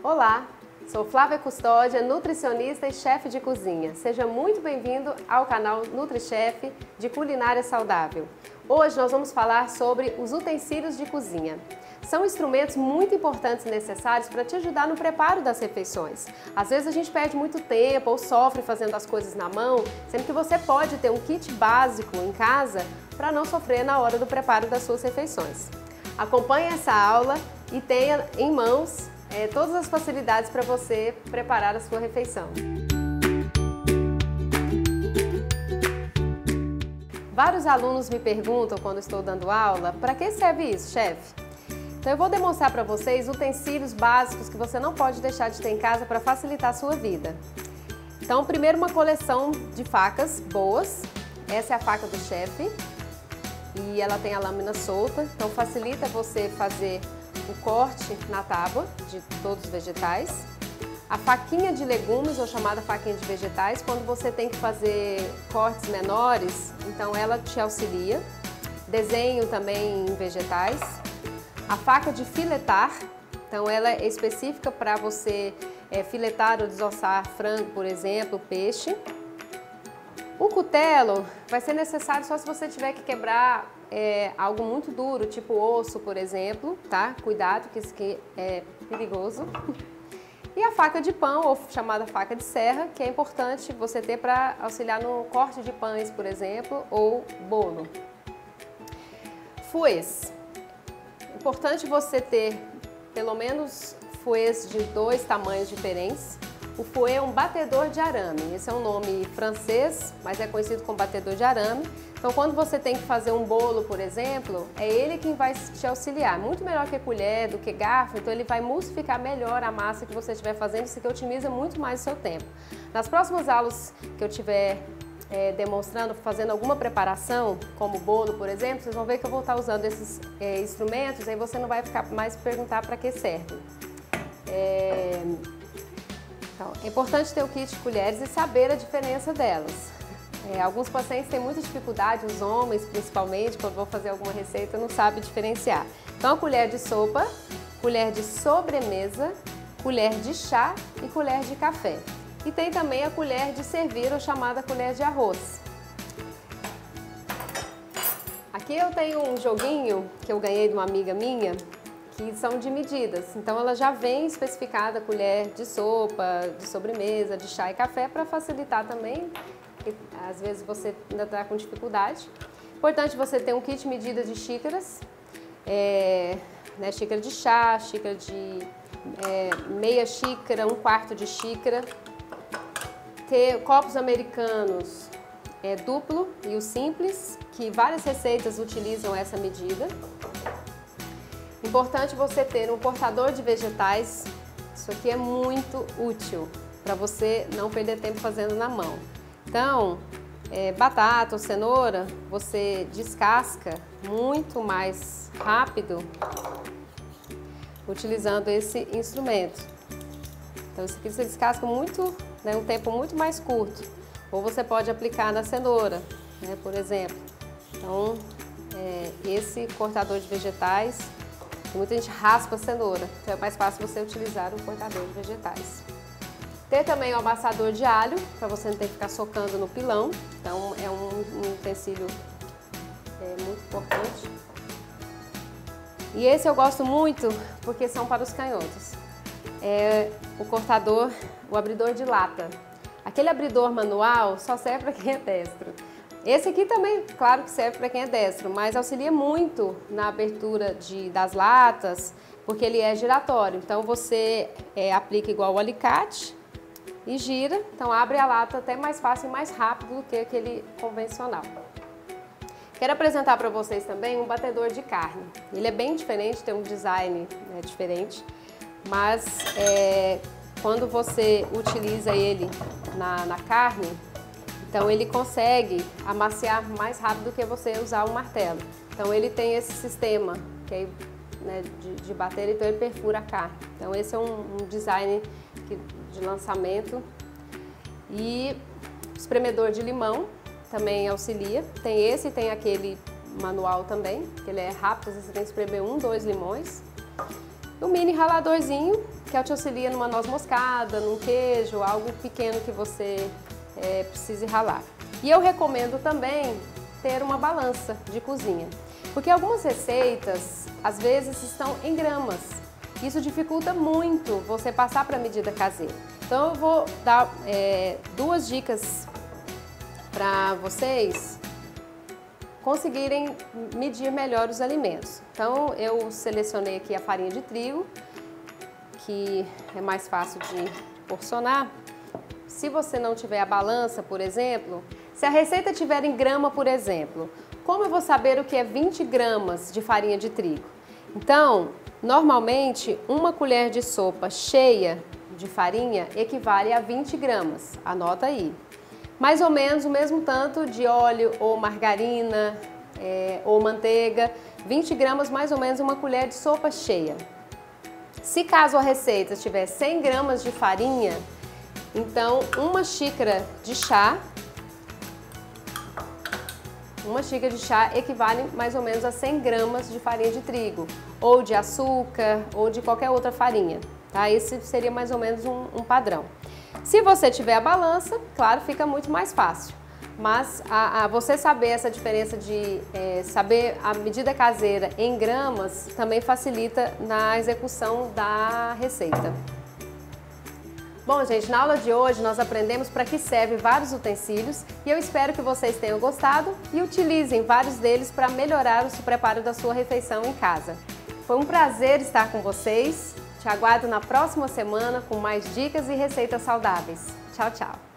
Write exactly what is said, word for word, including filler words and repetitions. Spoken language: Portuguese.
Olá, sou Flávia Custódia, nutricionista e chefe de cozinha. Seja muito bem-vindo ao canal NutriChef de Culinária Saudável. Hoje nós vamos falar sobre os utensílios de cozinha. São instrumentos muito importantes e necessários para te ajudar no preparo das refeições. Às vezes a gente perde muito tempo ou sofre fazendo as coisas na mão, sendo que você pode ter um kit básico em casa para não sofrer na hora do preparo das suas refeições. Acompanhe essa aula e tenha em mãos é, todas as facilidades para você preparar a sua refeição. Vários alunos me perguntam quando estou dando aula, para que serve isso, chefe? Então eu vou demonstrar para vocês utensílios básicos que você não pode deixar de ter em casa para facilitar a sua vida. Então, primeiro uma coleção de facas boas. Essa é a faca do chefe e ela tem a lâmina solta, então facilita você fazer o corte na tábua de todos os vegetais. A faquinha de legumes, ou chamada faquinha de vegetais, quando você tem que fazer cortes menores, então ela te auxilia. Desenho também em vegetais. A faca de filetar, então ela é específica para você é, filetar ou desossar frango, por exemplo, peixe. O cutelo vai ser necessário só se você tiver que quebrar é, algo muito duro, tipo osso, por exemplo, tá? Cuidado, que isso aqui é perigoso. E a faca de pão, ou chamada faca de serra, que é importante você ter para auxiliar no corte de pães, por exemplo, ou bolo. Fouets. Importante você ter pelo menos fouets de dois tamanhos diferentes. O fouet é um batedor de arame, esse é um nome francês, mas é conhecido como batedor de arame. Então, quando você tem que fazer um bolo, por exemplo, é ele quem vai te auxiliar. Muito melhor que a colher, do que garfo, então ele vai emulsificar melhor a massa que você estiver fazendo, isso que otimiza muito mais o seu tempo. Nas próximas aulas que eu tiver é, demonstrando, fazendo alguma preparação, como bolo, por exemplo, vocês vão ver que eu vou estar usando esses é, instrumentos, aí você não vai ficar mais perguntar para que servem. É... Então, é importante ter o kit de colheres e saber a diferença delas. É, alguns pacientes têm muita dificuldade, os homens principalmente, quando vão fazer alguma receita, não sabem diferenciar. Então, a colher de sopa, colher de sobremesa, colher de chá e colher de café. E tem também a colher de servir, ou chamada colher de arroz. Aqui eu tenho um joguinho que eu ganhei de uma amiga minha, que são de medidas. Então ela já vem especificada a colher de sopa, de sobremesa, de chá e café para facilitar também, porque às vezes você ainda está com dificuldade. Importante você ter um kit de medida de xícaras, é, né, xícara de chá, xícara de é, meia xícara, um quarto de xícara. Ter copos americanos é, duplo e o simples, que várias receitas utilizam essa medida. Importante você ter um cortador de vegetais, isso aqui é muito útil para você não perder tempo fazendo na mão. Então, é, batata ou cenoura, você descasca muito mais rápido utilizando esse instrumento. Então, isso aqui você descasca muito, né, um tempo muito mais curto. Ou você pode aplicar na cenoura, né, por exemplo. Então, é, esse cortador de vegetais, muita gente raspa a cenoura, então é mais fácil você utilizar um cortador de vegetais. Ter também o amassador de alho, para você não ter que ficar socando no pilão, então é um, um utensílio é, muito importante. E esse eu gosto muito porque são para os canhotos. É o cortador, o abridor de lata. Aquele abridor manual só serve para quem é destro. Esse aqui também, claro que serve para quem é destro, mas auxilia muito na abertura de, das latas, porque ele é giratório. Então você é, aplica igual o alicate e gira, então abre a lata até mais fácil e mais rápido do que aquele convencional. Quero apresentar para vocês também um batedor de carne. Ele é bem diferente, tem um design né, diferente, mas é, quando você utiliza ele na, na carne, então ele consegue amaciar mais rápido do que você usar um martelo. Então ele tem esse sistema que é, né, de, de bater, então ele perfura a carne. Então esse é um, um design que, de lançamento. E espremedor de limão também auxilia. Tem esse e tem aquele manual também, que ele é rápido, você tem que espremer um, dois limões. O mini raladorzinho, que te auxilia numa noz moscada, num queijo, algo pequeno que você é, precise ralar. E eu recomendo também ter uma balança de cozinha, porque algumas receitas às vezes estão em gramas. Isso dificulta muito você passar para a medida caseira. Então eu vou dar é, duas dicas para vocês conseguirem medir melhor os alimentos. Então eu selecionei aqui a farinha de trigo, que é mais fácil de porcionar. Se você não tiver a balança, por exemplo, se a receita tiver em grama, por exemplo, como eu vou saber o que é vinte gramas de farinha de trigo? Então, normalmente, uma colher de sopa cheia de farinha equivale a vinte gramas, anota aí. Mais ou menos o mesmo tanto de óleo ou margarina é, ou manteiga, vinte gramas mais ou menos uma colher de sopa cheia. Se caso a receita tiver cem gramas de farinha, então uma xícara de chá, uma xícara de chá equivale mais ou menos a cem gramas de farinha de trigo, ou de açúcar, ou de qualquer outra farinha, tá? Esse seria mais ou menos um, um padrão. Se você tiver a balança, claro, fica muito mais fácil. Mas a, a você saber essa diferença de é, saber a medida caseira em gramas também facilita na execução da receita. Bom, gente, na aula de hoje nós aprendemos para que serve vários utensílios e eu espero que vocês tenham gostado e utilizem vários deles para melhorar o preparo da sua refeição em casa. Foi um prazer estar com vocês. Te aguardo na próxima semana com mais dicas e receitas saudáveis. Tchau, tchau!